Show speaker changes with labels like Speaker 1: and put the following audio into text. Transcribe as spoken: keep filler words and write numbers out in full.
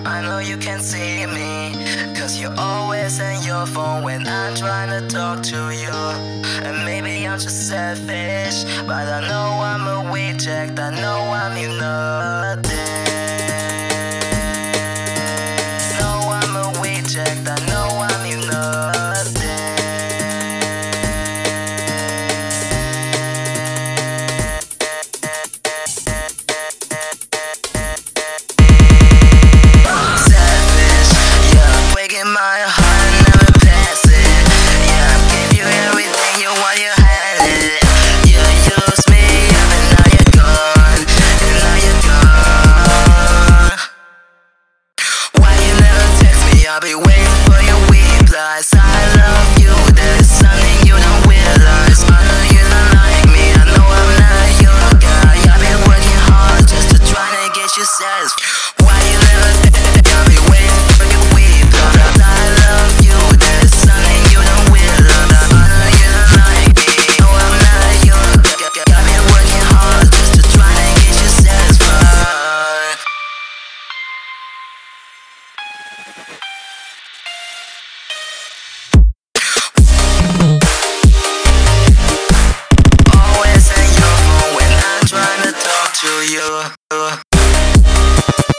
Speaker 1: I know you can see me, cause you're always on your phone when I'm trying to talk to you. And maybe I'm just selfish, but I know I'm a reject, I know I mean nothing. No, I'm a reject, I know I mean nothing. My heart never pass it. Yeah, I gave you everything you want, you had it. You used me up and now you're gone, and now you're gone. Why you never text me? I'll be waiting for your replies. I love you, there's something you don't realize. I know you don't like me, I know I'm not your guy. I've been working hard just to try to get you satisfied. Why you never text me? I'll be waiting for your replies. Always in your phone when I'm trying to talk to you.